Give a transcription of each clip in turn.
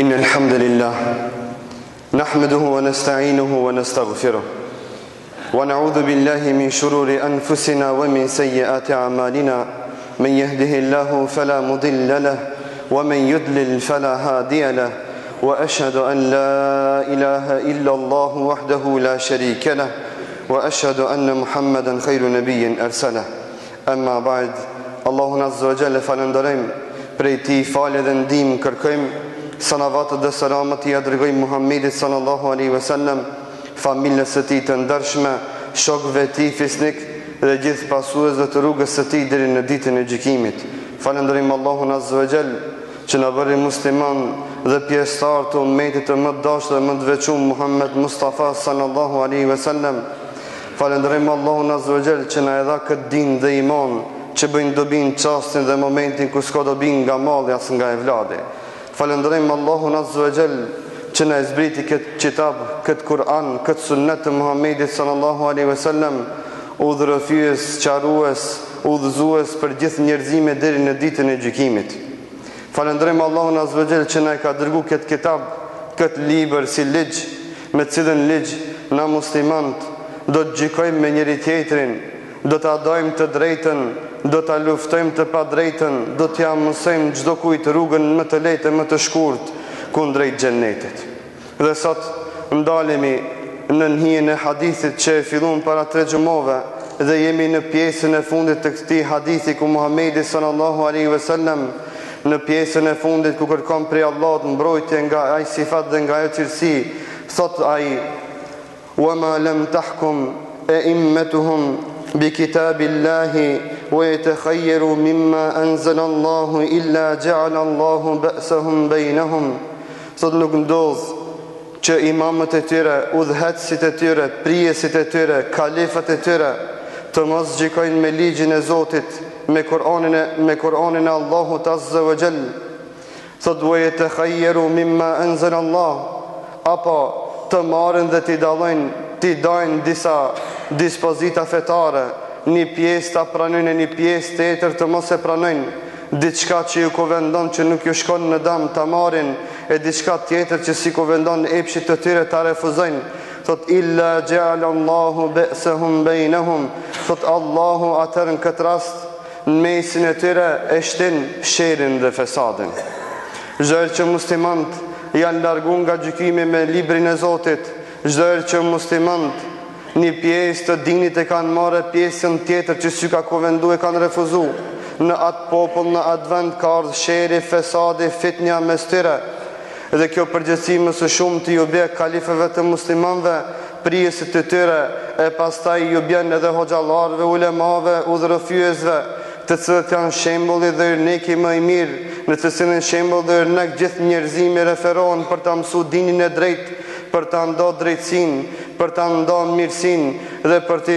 إن الحمد لله نحمده ونستعينه ونستغفره ونعوذ بالله من شرور أنفسنا ومن سيئات أعمالنا من يهده الله فلا مضل له ومن يضلل فلا هادي له وأشهد أن لا إله إلا الله وحده لا شريك له وأشهد أن محمدا خير نبي أرسله أما بعد الله عز وجل falënderojmë prej tij falë dhe ndihmë kërkojmë salavatët dhe selamat i dërgojmë Muhammedit sallallahu alaihi wasallam, familjes së tij të ndershme, shokëve të tij fisnik dhe gjithë pasuesve të rrugës së tij deri në ditën e gjykimit. Falënderojmë Allahun azza wa jall që na bëri musliman dhe pjesëtar të ummetit të më dashur dhe më të veçuar Muhammed Mustafa sallallahu alaihi wasallam. Falënderojmë Allahun azza wa jall që na e dha këtë din dhe iman që bëjnë dobin çastin dhe momentin ku s'ka dobin nga malli as nga evladi. Falënderojmë Allahun azza wa jall që na zbriti këtë kitab, këtë Kur'an, këtë sunnet të Muhammedit sallallahu alaihi wasallam, udhërëfyes, sqarues, udhëzues për gjithë njerëzimin deri në ditën e gjykimit. Falënderojmë Allahun azza wa jall që na ka dërguar këtë kitab, këtë libër si ligj, me të cilën ligj na muslimanët do të gjykojmë me njëri tjetrin, do të adojmë të drejtën, do të luftojmë të padrejtën, do të mësojmë çdo kujt rrugën më të lehtë e më të shkurtë kundrejt xhennetit. Dhe sot ndalemi në hijen e hadithit që e fillon para 3 xhumave dhe jemi në pjesën e fundit të këtij hadithi ku Muhamedi sallallahu alaihi wasallam në pjesën e fundit ku kërkon prej Allahut mbrojtje nga ai sifat dhe nga ajo cilësi, thot ai: "Wa ma lam tahkum a'immatuhum بكتاب الله ويتخيروا مما أنزل الله إلا جعل الله بأسهم بينهم." Sot nuk ndodh që imamët e tyre, udhëheqësit e tyre, prijesit e tyre, kalifat e tyre të mos gjykojnë me ligjin e Zotit, me Kur'anin e Allahut azza wa jall. Sot ويتخيروا مما أنزل الله, apo të marrin dhe t'i dajnë disa dispozita fetare, një pjesë ta pranojnë, një pjesë tjetër të mos e pranojnë, diçka që ju kovendon që nuk ju shkon në dam ta marrin, e diçka tjetër që si kovendon epshit të tyre ta refuzojnë. Thot illa ja'ala Allahu ba'sahum bainahum, thot Allahu atër në këtë rast në mesin e tyre e shtin sherin dhe fesadin. Çdo herë që muslimanët janë larguar nga gjykimi me librin e Zotit, çdo herë që muslimanët një pjesë të dinit e kanë marrë, pjesën tjetër që sy ka kovendu e kanë refuzu, në atë popull, në atë vend ka ardhur sheri, fesadi, fitnja mes tyre. Dhe kjo përgjithësi më së shumti ju bie kalifeve të muslimanëve, prijesit të tyre, e pastaj ju bjen edhe hoxhallarëve, ulemave, udhërëfyesve, të cilët janë shembulli dhe yrneki më i mirë, në të cilin shembull dhe yrnek gjithë njerëzimi referohen për ta mësuar dinin e drejtë, për ta ndonë drejtësinë, për ta ndonë mirësinë dhe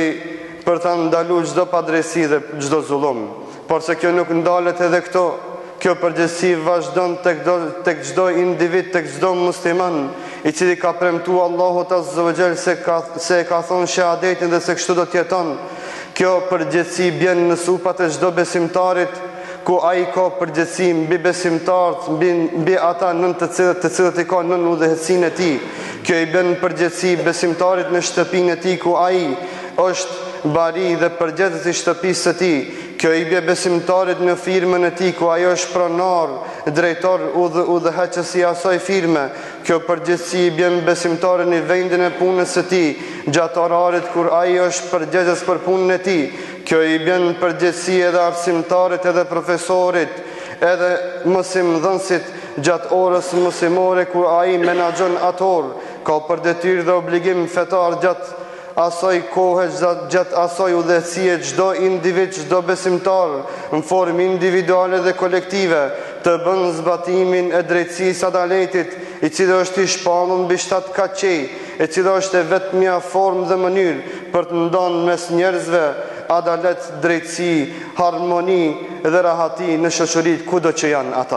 për ta ndaluar çdo padrejti dhe çdo zullum. Por se kjo nuk ndalet edhe këto, kjo përgjegjësi vazhdon tek çdo individ, tek çdo musliman, i cili ka premtuar Allahut azza wa jall se ka thonë shahadetin dhe se kështu do të jeton. Kjo përgjegjësi bjen në supat e çdo besimtarit, ku ai ka përgjegjësi mbi besimtarët, mbi ata të cilët i ka nën udhëhecinë e tij. Kjo i bën përgjegjësi besimtarit në shtëpinë e tij, ku ai është bari dhe përgjegjës i shtëpisë së tij. Kjo i bie besimtarit në firmën e tij, ku ai është pronar, drejtor, udhëheqës i asaj firme. Kjo përgjegjësi i bën besimtarit në vendin e punës së tij, gjatë orarit kur ai është përgjegjës për punën e tij. Kjo i bën përgjegjësi edhe arsimtarit, edhe profesorit, edhe mësimdhënësit gjatë orës mësimore ku ai menaxhon atë orë, ka për detyrë dhe obligim fetar gjatë asaj kohe, gjatë asaj udhëheqësie, çdo individ, çdo besimtar në formë individuale dhe kolektive të bën zbatimin e drejtësisë adaletit, i cili është i shpallur mbi 7 kaqej, e cila është e vetmja formë dhe mënyrë për të ndonë mes njerëzve adalet, drejtësi, harmoni dhe rahati në shoqëritë kudo që janë ata.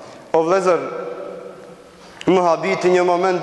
O vëllezër, më habiti një moment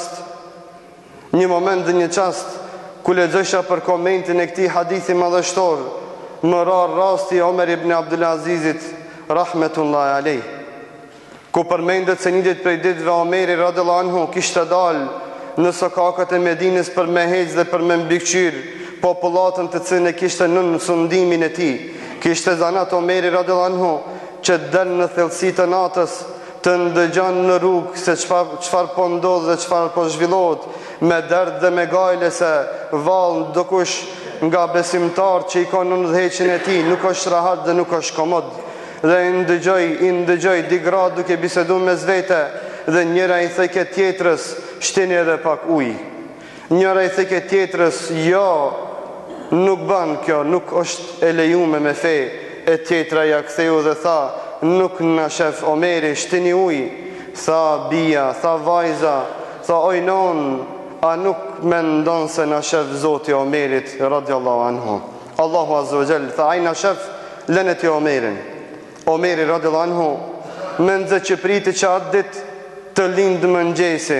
dhe një çast ku lexoja për komentin e këtij hadithi madhështor, më ra rasti Omer ibn Abdul Azizit rahmetullahi alayh. ku përmendet se një ditë prej ditëve Omeri radhiyallahu anhu kishte dalë në sokakët e Medinës për me hecë dhe për me mbikëqyr popullatën të cilën e kishte nën sundimin e tij. Kishte zanat Omeri radhiyallahu anhu që del në thellësi të natës të ndëgjon në rrugë se çfarë po ndodh dhe çfarë po zhvillohet, me derd dhe me gajle se vallë dokush nga besimtar që i ka në udhëheqjen e tij nuk është rahat dhe nuk është komod. Dhe i ndëgjoj di grad duke bisedu me zvete, dhe njëra i theke tjetrës shtini edhe pak ujë. Njëra i theke tjetrës jo, nuk ban kjo, nuk është e lejume me fe. E tjetra ja ktheu dhe tha, nuk na shef Omeri, shtini ujë. Tha bia, tha vajza, tha oj non, a nuk me ndonë se na shef Zoti Omerit radhiyallahu anhu. Allahu azza wa jall tha ai na shef lënet e Omerin. Omeri radhiyallahu anhu me nxë që priti që atë ditë të lindë mëngjesi,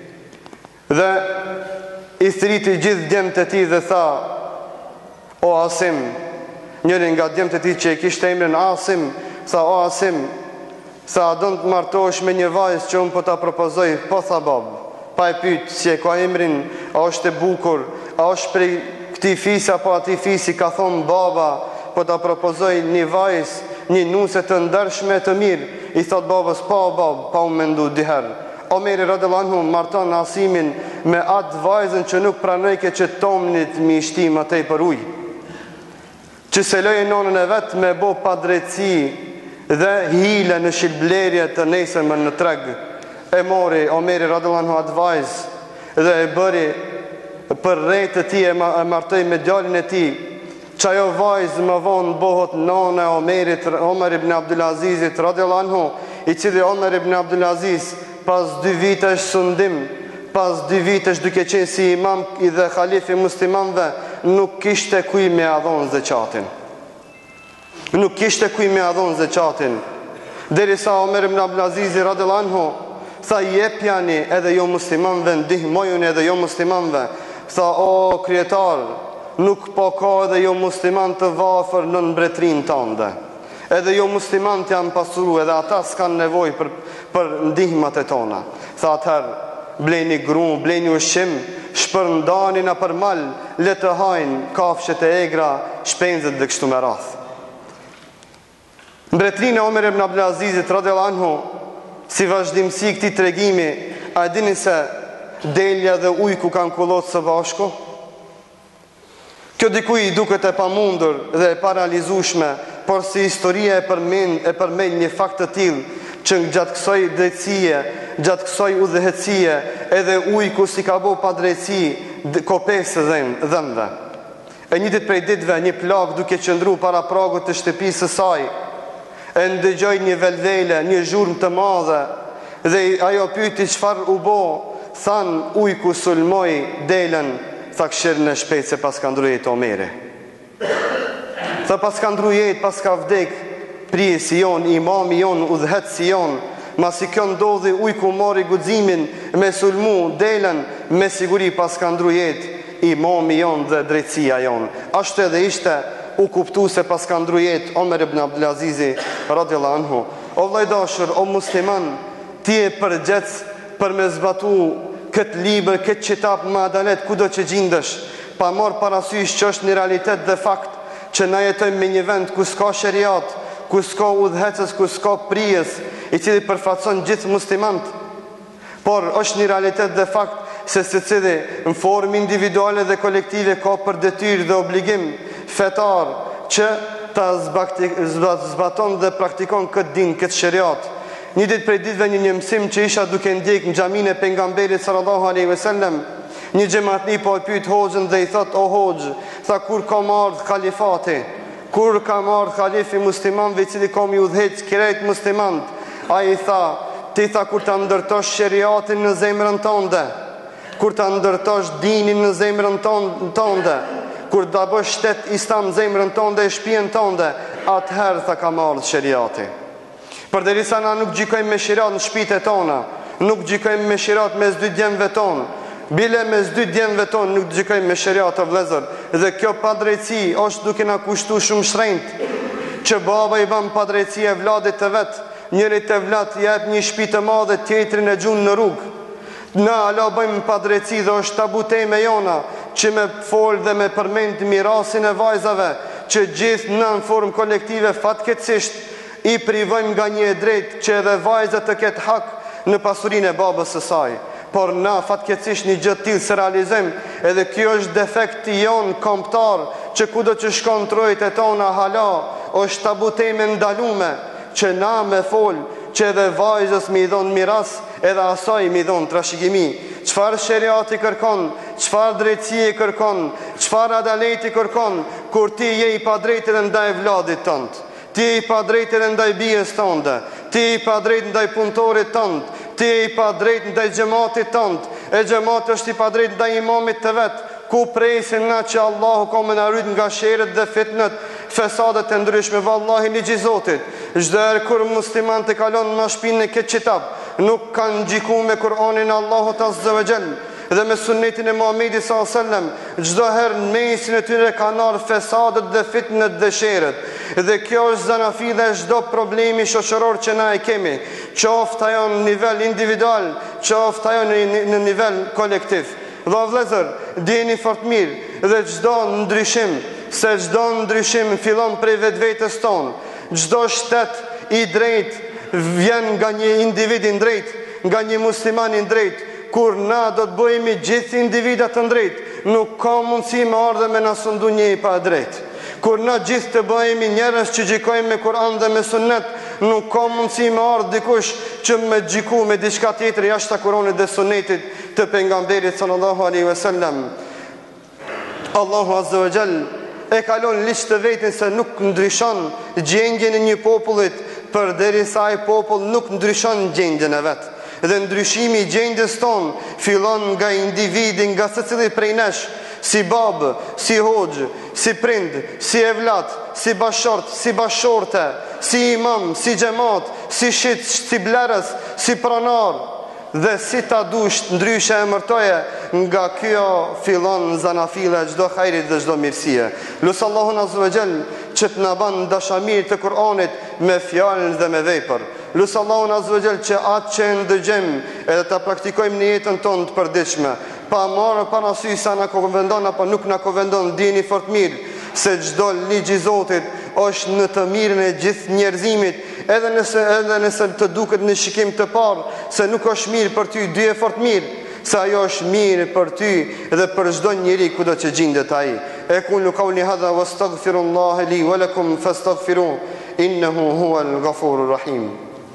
dhe i thriti gjithë djemtë e tij dhe tha, o Asim, njëri nga djemtë e tij që e kishte emrin Asim, tha o Asim, tha a don të martohesh me një vajzë që unë po ta propozoj? Po tha bab, pa e pyet si e ka emrin, a është e bukur, a është prej këtij fisi apo atij fisi, ka thonë baba, po ta propozoj një vajzë, një nuse të ndershme të mirë. I thot babës, pa bab, pa u mendu diherë. Omeri radhiyallahu anhu marton Asimin me atë vajzën që nuk pranojke që tomnit mi shtim atej për ujë, që se lojë nonën e vetë me bo pa drejtësi dhe hile në shilblerje të nesërme në treg. E mori Omeri radhiyallahu anhu atë vajzë dhe e bëri për rejtë të ti, e martoj me djalin e ti, që ajo vajzë më vonë bëhot nona e Omerit, Omer ibn Abdulazizit radhiyallahu anhu, i cili Omer ibn Abdulaziz pas 2 vitesh sundim, pas 2 vitesh duke qenë si imam i dhe khalifi muslimanve, nuk kishte kuj me adhon zeqatin. Nuk kishte kuj me adhon zeqatin. Derisa Omer ibn Abdulaziz radhiyallahu anhu tha jepjani edhe jo muslimanve, ndihmojuni edhe jo muslimanve. Tha o krijetar, nuk po ka edhe jo musliman të vafër në mbretrin tënde. Edhe jo musliman të janë pasuru, edhe ata s'kan nevoj për ndihmat e tona. Tha atëherë, bleni gru, bleni ushqim, shpërndani na për mal, le të hajnë kafshet e egra, shpenzet dhe kështu me rath. Mbretrin e Omer ibn Abdulazizit radhiyallahu anhu, si vazhdimsi këtij tregimi, a e dini se delja dhe ujku kanë kullot së bashku? Kjo dikuj i duket e pamundur dhe e paralizueshme, por si historia e përmend një fakt të tillë që gjatë kësaj drejtësie, gjatë kësaj udhëheqësie, edhe ujku si ka bo pa drejtësi kopesë dhëmve. E një ditë prej ditëve, një plak duke qëndru para pragut të shtëpisë së saj, e ndëgjoj një velvele, një zhurmë të madhe, dhe ajo pyeti çfarë u bo, than ujku sulmoi delën. Tha këshirë në shpejt se pas ka ndru jetë Omeri. Tha pas ka ndru jetë, pas ka vdek prije si jonë, imami jonë, udhëhet si jonë. Masi kjo ndodhi ujku mori guximin me sulmu delën, me siguri pas ka ndru jetë imami jonë dhe drejtësia jonë. Ashtu edhe ishte, u kuptu se pas ka ndru jetë Omer ibn Abdulazizi radhiyallahu anhu. O vllai dashur, o musliman, ti e përgjec për me zbatu këtë libër, këtë qitap më adalet, kudo që gjindësh, pa marrë parasysh që është një realitet dhe fakt që na jetojmë me një vend ku s'ka sheriat, ku s'ka udhëhecës, ku s'ka prijes, i cili përfaqëson gjithë muslimant. Por është një realitet dhe fakt se secili në formë individuale dhe kolektive ka për detyrë dhe obligim fetar që ta zbaton dhe praktikon këtë din, këtë sheriat. Një ditë prej ditëve një mësim që isha duke ndjek në xhamin e pejgamberit sallallahu alaihi wasallam, një xhamatni po e pyet hoxhën dhe i thot, o hoxh, tha kur ka marrë kalifati, kur ka marrë khalifi muslimanëve i cili ka mi udhëheq krejt muslimanët? Ai tha, ti tha kur ta ndërtosh sheriatin në zemrën tënde, kur ta ndërtosh dinin në zemrën tënde, kur ta bësh shtet islam në zemrën tënde e shtëpinë tënde, atëherë tha ka marrë sheriati. Përderisa na nuk gjykojmë me sheriat në shtëpitë tona, nuk gjykojmë me sheriat mes 2 djemve tonë, bile mes 2 djemve tonë nuk gjykojmë me sheriat të vëllezër. Dhe kjo padrejtësi është duke na kushtuar shumë shtrenjtë, që baba i bën padrejtësi e vladit të vet, njëri të vlat jep një shtëpi të madhe, tjetrin e gjun në rrugë. Na ala bëjmë padrejti dhe është tabu teme jona që me fol dhe me përmend mirasin e vajzave, që gjithë në formë kolektive fatkeqësisht i privojmë nga një e drejtë që edhe vajza të ketë hak në pasurinë e babës së saj. Por na fatkeqësisht një gjë të tillë se realizojmë, edhe kjo është defekti jon kombëtar, që kudo që shkon trojt e tona hala është tabu teme ndalume, që na me fol që edhe vajzës mi dhon miras, edhe asaj mi dhon trashëgimi. Çfarë sheriati kërkon, çfarë drejtësie kërkon, çfarë adaleti kërkon, kur ti je i padrejtë edhe ndaj vlladit tënd, ti je i padrejtë edhe ndaj bijës tënde, ti je i padrejtë ndaj punëtorit tënd, ti je i padrejtë ndaj xhamatit tënd, e xhamati është i padrejtë ndaj imamit të vet, ku presin na që Allahu ka më na rrit nga sherrët dhe fitnët, fesadet e ndryshme. Vallahi ligji i Zotit, çdo herë kur musliman të kalon në shpinën e këtë kitab, nuk kanë gjikuar me Kur'anin e Allahut azza wa jall dhe me sunnetin e Muhamedit sallallahu alaihi wasallam, çdo herë në mesin e tyre kanë ardhur fesadet dhe fitnët dhe sherrët. Dhe kjo është zanafi dhe çdo problemi shoqëror që na e kemi, qoftë ajo në nivel individual, qoftë ajo në nivel kolektiv. Dhe vëllezër, dini fort mirë, dhe çdo ndryshim, se çdo ndryshim fillon prej vetvetes tonë. Çdo shtet i drejtë vjen nga një individ i drejtë, nga një musliman i drejtë. Kur na do të bëhemi gjithë individat të drejtë, nuk ka mundësi me ardhe me na sundu një i pa drejtë. Kur na gjithë të bëhemi njerëz që gjikojmë me Kur'an dhe me sunnet, nuk ka mundësi me ardhe dikush që me gjiku me diçka tjetër jashtë Kur'anit dhe sunnetit të pejgamberit sallallahu alaihi wasallam. Allahu azza wa jall e kalon liqë të vetin se nuk ndryshon gjendjen e një popullit përderisa ai popull nuk ndryshon gjendjen e vet. Dhe ndryshimi i gjendjes tonë fillon nga individi, nga secili prej nesh, si babë, si hoxhë, si prind, si evlat, si bashort, si bashorte, si imam, si xhamat, si shit, si blerës, si pronar, dhe si ta dush ndryshe e mërtoje. Nga kjo fillon zanafile çdo hajrit dhe çdo mirësie. Lusë Allahun azza wa jall që të na ban dashamir të Kur'anit me fjalën dhe me vepër. Lusë Allahun azza wa jall që atë që ndëgjojmë edhe ta praktikojmë në jetën tonë të përditshme, pa marrë parasysh sa na konvendon apo nuk na konvendon. Dini fort mirë se çdo ligj i Zotit është në të mirën e gjithë njerëzimit, edhe nëse të duket në shikim të parë se nuk është mirë për ty, dy e fort mirë se ajo është mirë për ty dhe për çdo njeri kudo që gjendet ai. E qulu qawli hadha wastaghfirullaha li wa lakum fastaghfiruhu innahu huwal ghafurur rahim.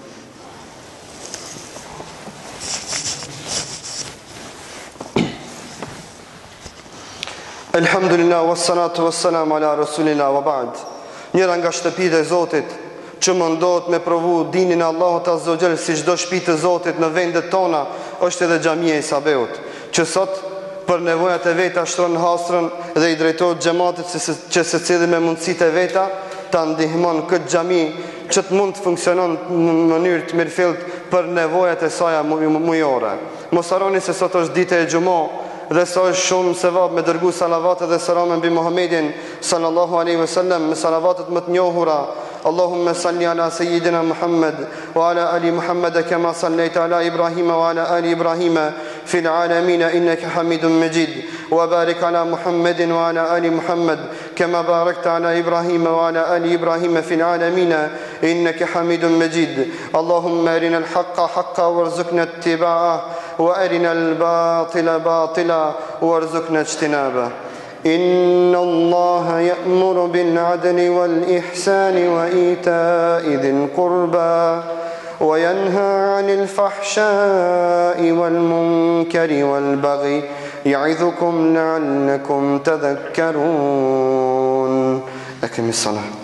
Alhamdulillah wassalatu wassalamu ala rasulillah wa ba'd. Njëra nga shtëpitë e Zotit që mundohet me provu dinin e Allahut azza wa jall si çdo shtëpi të Zotit në vendet tona është edhe xhamia e Sabeut, që sot për nevojat e veta shtron hastrën dhe i drejtohet xhamatit që secili me mundësitë e veta ta ndihmon këtë xhami që të mund të funksionon në mënyrë të mirëfillt për nevojat e saj mujore. Mos harroni se sot është ditë e xumë dhe sa është shumë sevap me dërgu salavatet dhe selamën mbi Muhammedin sallallahu alaihi wasallam, me salavatet më të njohura. Allahumma salli ala sayyidina Muhammad wa ala ali Muhammad kama sallaita ala Ibrahim wa ala ali Ibrahim fil alamin innaka Hamidum Majid, wa barik ala Muhammadin wa ala ali Muhammad kama barakta ala Ibrahim wa ala ali Ibrahim fil alamin innaka Hamidum Majid. Allahumma arina al-haqqa haqqan warzuqna ittiba'ahu wa arina al-batila batila warzuqna ijtinabah. إن الله يأمر بالعدل والإحسان وإيتاء ذي القربى وينهى عن الفحشاء والمنكر والبغي يعظكم لعلكم تذكرون. أقم الصلاة.